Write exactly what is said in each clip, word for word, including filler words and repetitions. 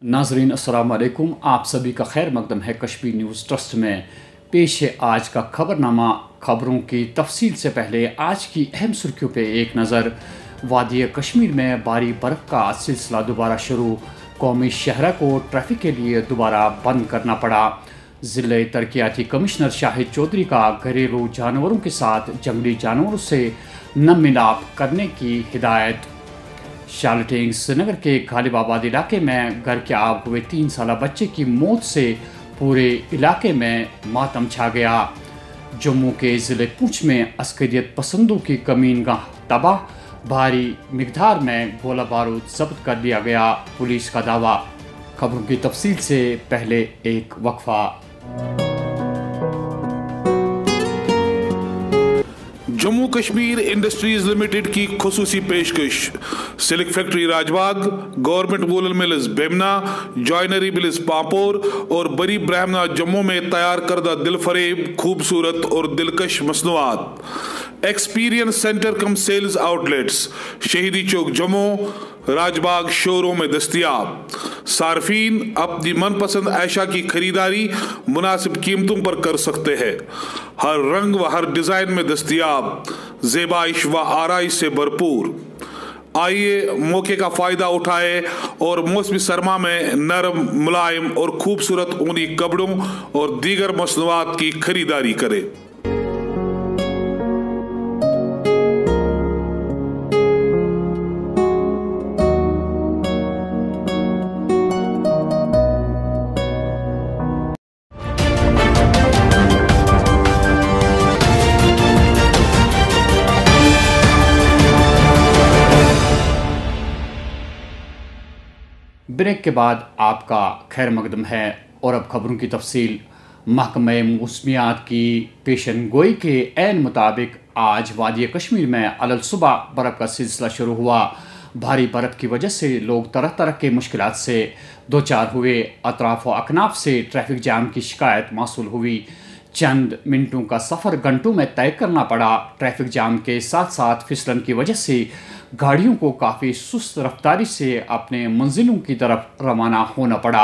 नाजरीन अस्सलाम वालेकुम, आप सभी का खैर मकदम है कश्मीर न्यूज़ ट्रस्ट में। पेश है आज का खबरनामा। खबरों की तफसील से पहले आज की अहम सुर्खियों पे एक नज़र। वादी कश्मीर में भारी बर्फ़ का सिलसिला दोबारा शुरू। कौमी शहरा को ट्रैफिक के लिए दोबारा बंद करना पड़ा। ज़िले तरक्याती कमिश्नर शाहिद चौधरी का घरेलू जानवरों के साथ जंगली जानवरों से न मिलाप करने की हिदायत। शालटेंग श्रीनगर के गालिबाबाद इलाके में घर के आग हुए तीन साल बच्चे की मौत से पूरे इलाके में मातम छा गया। जम्मू के ज़िले पुंछ में अस्करियत पसंदों की कमीनगाह तबाह। भारी मिकदार में गोला बारूद जब्त कर लिया गया, पुलिस का दावा। खबरों की तफसील से पहले एक वक्फा। जम्मू कश्मीर इंडस्ट्रीज लिमिटेड की खुसूसी पेशकश। Silk factory Rajbagh, government woollen mills Bemina, joinery mills Pampore और बरी ब्राह्मणा जम्मू में तैयार करदा दिलफरेब, खूबसूरत और दिलकश मसनूआत। Experience centre cum sales outlets Shaheedi Chowk Jammu, Rajbagh showroom में दस्तियाब। सार्फिन अपनी मनपसंद ऐशा की खरीदारी मुनासिब कीमतों पर कर सकते हैं। हर रंग व हर डिजाइन में दस्तियाब, ज़ेबाइश व आराइश से भरपूर। आइए मौके का फायदा उठाए और मौसमी सरमा में नरम, मुलायम और खूबसूरत ऊनी कपड़ों और दीगर मसनूआत की खरीदारी करें। ब्रेक के बाद आपका खैर मकदम है और अब खबरों की तफसील। महकमा मौसमियात की पेशन गोई के ऐन मुताबिक आज वादी कश्मीर में अलल सुबह बर्फ़ का सिलसिला शुरू हुआ। भारी बर्फ़ की वजह से लोग तरह तरह के मुश्किलात से दो चार हुए। अतराफ व अकनाफ से ट्रैफिक जाम की शिकायत मौसूल हुई। चंद मिनटों का सफ़र घंटों में तय करना पड़ा। ट्रैफिक जाम के साथ साथ फिसलन की वजह से गाड़ियों को काफ़ी सुस्त रफ्तारी से अपने मंजिलों की तरफ रवाना होना पड़ा।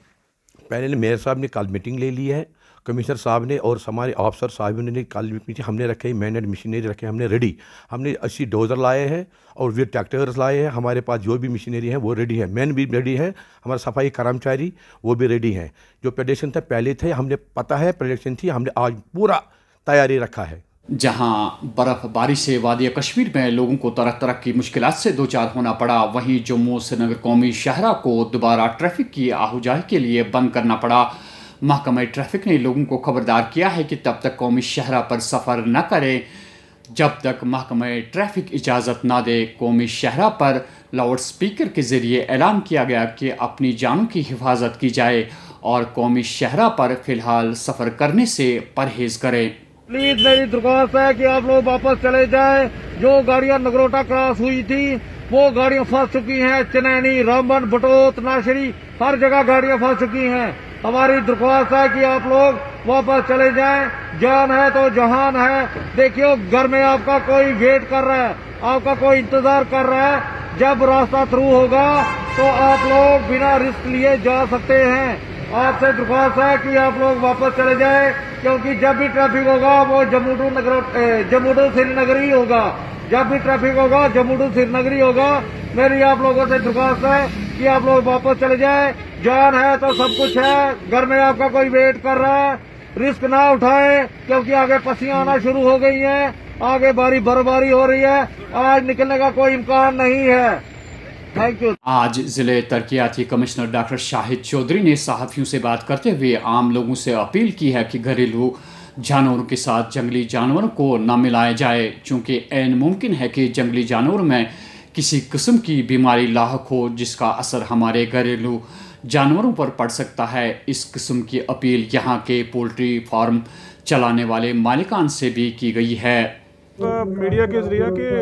पहले मेयर साहब ने कल मीटिंग ले ली है, कमिश्नर साहब ने और हमारे ऑफिसर साहब ने कल मीटिंग हमने रखे, मैन एंड मशीनरी रखे, हमने रेडी। हमने अस्सी डोजर लाए हैं और वे ट्रैक्टर्स लाए हैं। हमारे पास जो भी मशीनरी है वो रेडी है, मैन भी रेडी है, हमारे सफाई कर्मचारी वो भी रेडी हैं। जो प्रेडिक्शन था पहले थे, हमने पता है प्रेडिक्शन थी, हमने आज पूरा तैयारी रखा है। जहां बर्फबारी से वादी कश्मीर में लोगों को तरह तरह की मुश्किलात से दो चार होना पड़ा, वहीं जम्मू श्रीनगर कौमी शहरा को दोबारा ट्रैफिक की आहुजाही के लिए बंद करना पड़ा। महकमा ट्रैफिक ने लोगों को खबरदार किया है कि तब तक कौमी शहरा पर सफ़र न करें जब तक महकमा ट्रैफिक इजाज़त ना दे। कौमी शहरा पर लाउड स्पीकर के ज़रिए ऐलान किया गया कि अपनी जानों की हिफाजत की जाए और कौमी शहरा पर फ़िलहाल सफ़र करने से परहेज़ करें। प्लीज मेरी दरख्वास्त है कि आप लोग वापस चले जाएं। जो गाड़ियां नगरोटा क्रॉस हुई थी वो गाड़ियां फंस चुकी हैं। चनैनी, रामबन, बटोत, नाशरी हर जगह गाड़ियां फंस चुकी हैं। हमारी दरख्वास्त है कि आप लोग वापस चले जाएं। जान है तो जहान है। देखियो घर में आपका कोई वेट कर रहा है, आपका कोई इंतजार कर रहा है। जब रास्ता थ्रू होगा तो आप लोग बिना रिस्क लिए जा सकते हैं। आपसे दरख्वास्त है कि आप लोग वापस चले जाएं, क्योंकि जब भी ट्रैफिक होगा वो जम्मू टू नगर जम्मू टू श्रीनगर ही होगा। जब भी ट्रैफिक होगा जम्मू टू श्रीनगर ही होगा। मेरी आप लोगों से दरख्वास्त है कि आप लोग वापस चले जाएं। जान है तो सब कुछ है। घर में आपका कोई वेट कर रहा है। रिस्क ना उठाएं, क्योंकि आगे पसियां आना शुरू हो गई हैं। आगे भारी बर्फबारी हो रही है। आज निकलने का कोई इम्कान नहीं है। Thank you. आज जिले तरक्याती कमिश्नर डॉक्टर शाहिद चौधरी ने सहाफ़ियों से बात करते हुए आम लोगों से अपील की है कि घरेलू जानवरों के साथ जंगली जानवरों को न मिलाया जाए, चूँकि ऐन मुमकिन है कि जंगली जानवरों में किसी किस्म की बीमारी लाहक हो जिसका असर हमारे घरेलू जानवरों पर पड़ सकता है। इस किस्म की अपील यहाँ के पोल्ट्री फार्म चलाने वाले मालिकान से भी की गई है। तो मीडिया के जरिए कि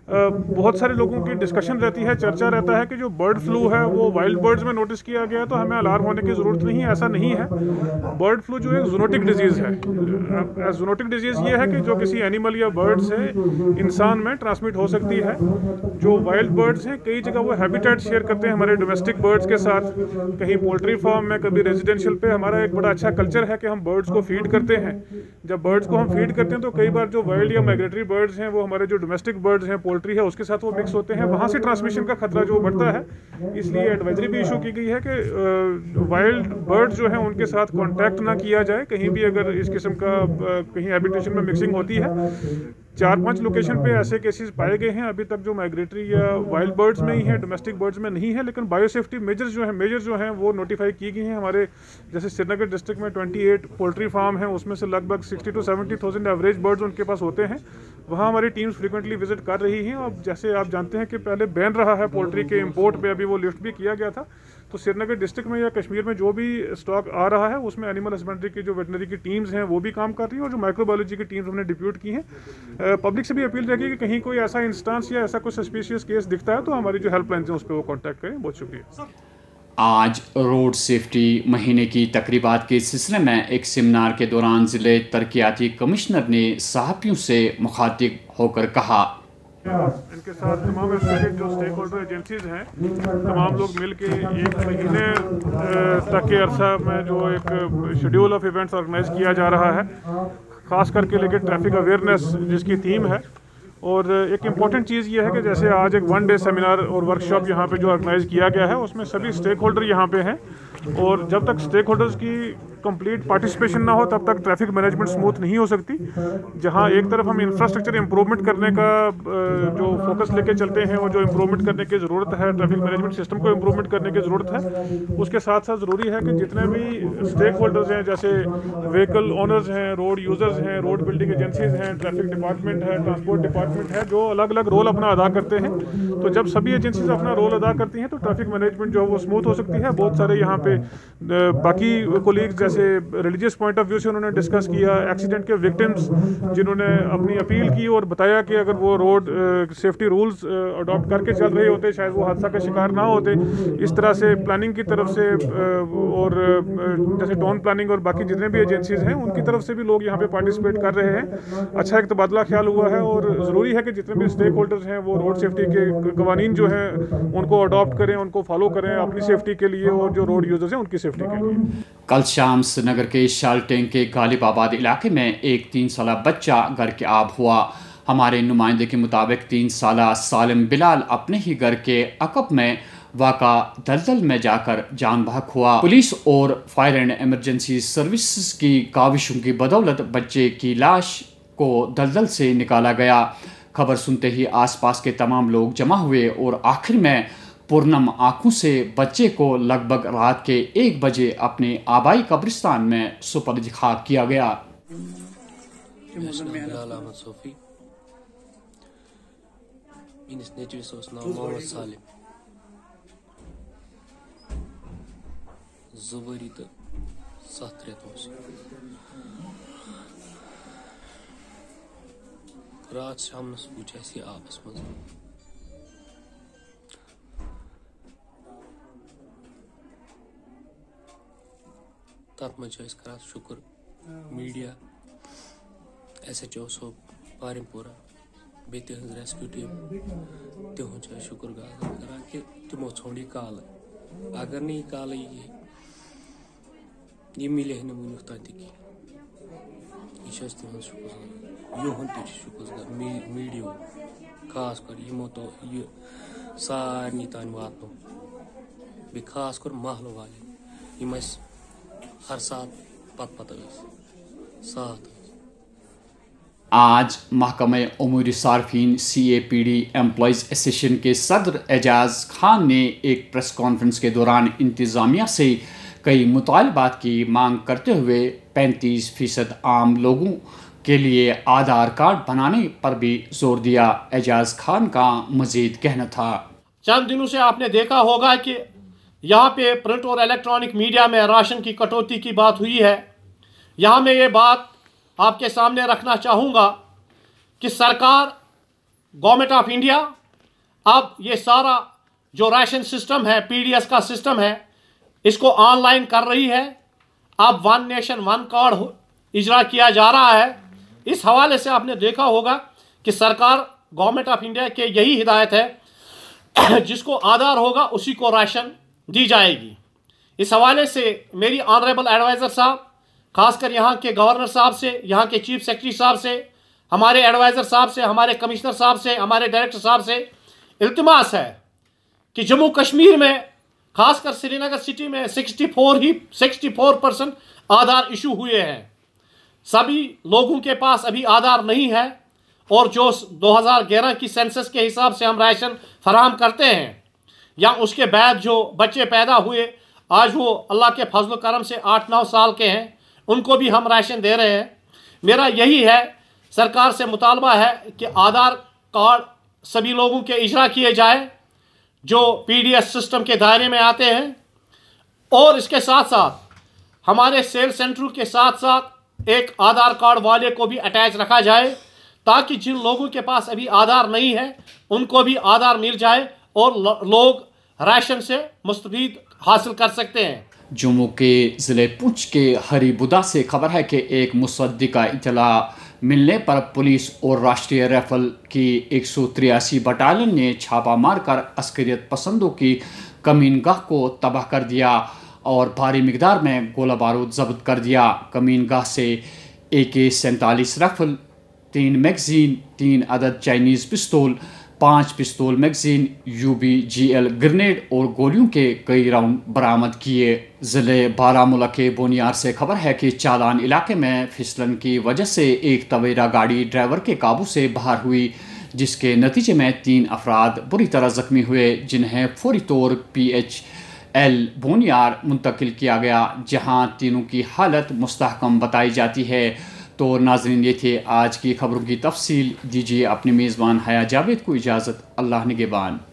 बहुत सारे लोगों की डिस्कशन रहती है, चर्चा रहता है कि जो बर्ड फ्लू है वो वाइल्ड बर्ड्स में नोटिस किया गया तो हमें अलार्म होने की ज़रूरत नहीं है। ऐसा नहीं है। बर्ड फ्लू जो एक जूनोटिक डिजीज़ है, जूनोटिक डिजीज़ ये है कि जो किसी एनिमल या बर्ड से इंसान में ट्रांसमिट हो सकती है। जो वाइल्ड बर्ड्स हैं कई जगह वो हैबिटेट शेयर करते हैं हमारे डोमेस्टिक बर्ड्स के साथ, कहीं पोल्ट्री फार्म में, कभी रेजिडेंशियल पे। हमारा एक बड़ा अच्छा कल्चर है कि हम बर्ड्स को फीड करते हैं। जब बर्ड्स को हम फीड करते हैं तो कई बार जो वाइल्ड या माइग्रेटरी बर्ड्स हैं वो हमारे जो डोमेस्टिक बर्ड्स हैं, पोल्ट्री है, उसके साथ वो मिक्स होते हैं, वहाँ से ट्रांसमिशन का खतरा जो बढ़ता है। इसलिए एडवाइजरी भी इशू की गई है कि वाइल्ड बर्ड्स जो हैं उनके साथ कांटेक्ट ना किया जाए कहीं भी, अगर इस किस्म का कहीं हैबिटेशन में मिक्सिंग होती है। चार पांच लोकेशन पे ऐसे केसेस पाए गए हैं अभी तक जो माइग्रेटरी या वाइल्ड बर्ड्स में ही है, डोमेस्टिक बर्ड्स में नहीं है। लेकिन बायोसेफ्टी मेजर्स जो है मेजर जो हैं वो नोटिफाई की गई हैं। हमारे जैसे श्रीनगर डिस्ट्रिक्ट में अट्ठाईस पोल्ट्री फार्म हैं, उसमें से लगभग साठ टू सत्तर थाउजेंड एवरेज बर्ड्स उनके पास होते हैं। वहाँ हमारी टीम्स फ्रीक्वेंटली विजिट कर रही हैं। और जैसे आप जानते हैं कि पहले बैन रहा है पोल्ट्री के इंपोर्ट पे, अभी वो लिफ्ट भी किया गया था। तो श्रीनगर डिस्ट्रिक्ट में या कश्मीर में जो भी स्टॉक आ रहा है उसमें एनिमल हस्बेंड्री की जो वेटनरी की टीम्स हैं वो भी काम कर रही हैं, और जो माइक्रोबायोलॉजी की टीम्स हमने डिप्यूट की हैं। पब्लिक से भी अपील रहेगी कि कहीं कोई ऐसा इंस्टांस या ऐसा कोई सस्पिशियस केस दिखता है तो हमारी जो हेल्पलाइन है उस पर वो कॉन्टैक्ट करें। बहुत शुक्रिया। आज रोड सेफ्टी महीने की तकरीबात के सिलसिले में एक सेमिनार के दौरान ज़िले तरक्याती कमिश्नर ने सहाफ़ियों से मुखातिब होकर कहा, इनके साथ तमाम जो स्टेक होल्डर एजेंसीज हैं तमाम लोग मिल के एक महीने तक के अरसा में जो एक शेड्यूल ऑफ इवेंट्स ऑर्गेनाइज किया जा रहा है, ख़ास करके लेकिन ट्रैफिक अवेयरनेस जिसकी थीम है। और एक इम्पॉर्टेंट चीज़ ये है कि जैसे आज एक वन डे सेमिनार और वर्कशॉप यहाँ पे जो ऑर्गेनाइज़ किया गया है उसमें सभी स्टेक होल्डर यहाँ पे हैं। और जब तक स्टेक होल्डर्स की कंप्लीट पार्टिसिपेशन ना हो तब तक ट्रैफिक मैनेजमेंट स्मूथ नहीं हो सकती। जहां एक तरफ हम इंफ्रास्ट्रक्चर इंप्रूवमेंट करने का जो फोकस लेके चलते हैं और जो इंप्रूवमेंट करने की ज़रूरत है, ट्रैफिक मैनेजमेंट सिस्टम को इंप्रूवमेंट करने की ज़रूरत है, उसके साथ साथ ज़रूरी है कि जितने भी स्टेक होल्डर्स हैं, जैसे व्हीकल ओनर्स हैं, रोड यूज़र्स हैं, रोड बिल्डिंग एजेंसीज हैं, ट्रैफिक डिपार्टमेंट है, ट्रांसपोर्ट डिपार्टमेंट है, जो अलग अलग रोल अपना अदा करते हैं। तो जब सभी एजेंसीज अपना रोल अदा करती हैं तो ट्रैफिक मैनेजमेंट जो है वो स्मूथ हो सकती है। बहुत सारे यहाँ पे बाकी कोलीग्स जैसे रिलीजियस पॉइंट ऑफ व्यू से उन्होंने डिस्कस किया, एक्सीडेंट के विक्टिम्स जिन्होंने अपनी अपील की और बताया कि अगर वो रोड सेफ्टी रूल्स अडॉप्ट करके चल रहे होते शायद वो हादसा का शिकार ना होते। इस तरह से प्लानिंग की तरफ से और जैसे टाउन प्लानिंग और बाकी जितने भी एजेंसीज हैं उनकी तरफ से भी लोग यहाँ पे पार्टिसिपेट कर रहे हैं। अच्छा एक तबादला ख्याल हुआ है और ज़रूरी है कि जितने भी स्टेक होल्डर्स हैं वो रोड सेफ्टी के कवानीन जो हैं उनको अडॉप्ट करें, उनको फॉलो करें अपनी सेफ्टी के लिए और जो रोड यूजर्स हैं उनकी सेफ्टी के लिए। कल शाम श्रीनगर के शालटेंग के गालिबाबाद इलाके में एक तीन साल बच्चा घर के आब हुआ। हमारे नुमाइंदे के मुताबिक तीन साल सालिम बिलाल अपने ही घर के अकब में वाक़ा दलदल में जाकर जान बहक हुआ। पुलिस और फायर एंड इमरजेंसी सर्विसेज की काविशों की बदौलत बच्चे की लाश को दलदल से निकाला गया। खबर सुनते ही आसपास के तमाम लोग जमा हुए और आखिर में पूर्णम आंखों से बच्चे को लगभग रात के एक बजे अपने आबाई कब्रिस्तान में सुपर्द खाक किया गया। रात शाम पूछे आपस मज तथ मज कर शुक्र मीडिया एस एच ओ सोब पारिमपुरा बे तिहज रेस्क्यू टीम तिहद शुक्र गुजार करान कि तमो छोड़ यह काल। अगर नहीं यह काल यह मिले वन वन तक यह तिहद शुक्र युहन तुक्र मीडिया खास कर यमो तो यह सारे तान वात बे खास कर महल वाले यम हर साथ पत पत साथ। आज महकमा उमूर सार्फिन C A P D employees association के सदर एजाज खान ने एक प्रेस कॉन्फ्रेंस के दौरान इंतज़ामिया से कई मुतालबात की मांग करते हुए पैंतीस फीसद आम लोगों के लिए आधार कार्ड बनाने पर भी जोर दिया। एजाज खान का मजीद कहना था, चंद दिनों से आपने देखा होगा कि यहाँ पे प्रिंट और इलेक्ट्रॉनिक मीडिया में राशन की कटौती की बात हुई है। यहाँ मैं ये बात आपके सामने रखना चाहूँगा कि सरकार गवर्नमेंट ऑफ इंडिया अब ये सारा जो राशन सिस्टम है, पीडीएस का सिस्टम है, इसको ऑनलाइन कर रही है। अब वन नेशन वन कार्ड इजरा किया जा रहा है। इस हवाले से आपने देखा होगा कि सरकार गवर्नमेंट ऑफ इंडिया के यही हिदायत है, जिसको आधार होगा उसी को राशन दी जाएगी। इस हवाले से मेरी ऑनरेबल एडवाइज़र साहब, खासकर यहाँ के गवर्नर साहब से, यहाँ के चीफ सेक्रेटरी साहब से, हमारे एडवाइज़र साहब से, हमारे कमिश्नर साहब से, हमारे डायरेक्टर साहब से इल्तिमास है कि जम्मू कश्मीर में, खासकर श्रीनगर सिटी में चौंसठ ही चौंसठ परसेंट आधार इशू हुए हैं। सभी लोगों के पास अभी आधार नहीं है और जो दो हज़ार ग्यारह की सेंसस के हिसाब से हम राशन फराहम करते हैं या उसके बाद जो बच्चे पैदा हुए, आज वो अल्लाह के फजल करम से आठ नौ साल के हैं, उनको भी हम राशन दे रहे हैं। मेरा यही है, सरकार से मुतालबा है कि आधार कार्ड सभी लोगों के इजरा किए जाए जो पीडीएस सिस्टम के दायरे में आते हैं, और इसके साथ साथ हमारे सेल सेंटर के साथ साथ एक आधार कार्ड वाले को भी अटैच रखा जाए, ताकि जिन लोगों के पास अभी आधार नहीं है उनको भी आधार मिल जाए और लोग राशन से मुस्तफीद हासिल कर सकते हैं। जम्मू के ज़िले पुंछ के हरीबुदा से खबर है कि एक मुसद्दिका इतला मिलने पर पुलिस और राष्ट्रीय राइफल की एक सौ तिरासी बटालियन ने छापा मारकर अस्करियत पसंदों की कमीनगाह को तबाह कर दिया और भारी मिकदार में गोला बारूद जब्त कर दिया। कमीनगाह से ए के सैंतालीस राइफल, तीन मैगजीन, तीन अदद चाइनीज़ पिस्तौल, पाँच पिस्तौल मैगजीन, यूबी जीएल ग्रेनेड और गोलियों के कई राउंड बरामद किए। ज़िले बारामूला के बोनियार से खबर है कि चालान इलाके में फिसलन की वजह से एक तवेरा गाड़ी ड्राइवर के काबू से बाहर हुई, जिसके नतीजे में तीन अफराद बुरी तरह जख्मी हुए, जिन्हें फौरी तौर पी एच एल बोनियार मुंतकिल किया गया, जहां तीनों की हालत मुस्तहकम बताई जाती है। तो नाज़रीन, ये थे आज की खबरों की तफसील। दीजिए अपने मेज़बान हया जावेद को इजाज़त। अल्लाह निगहबान।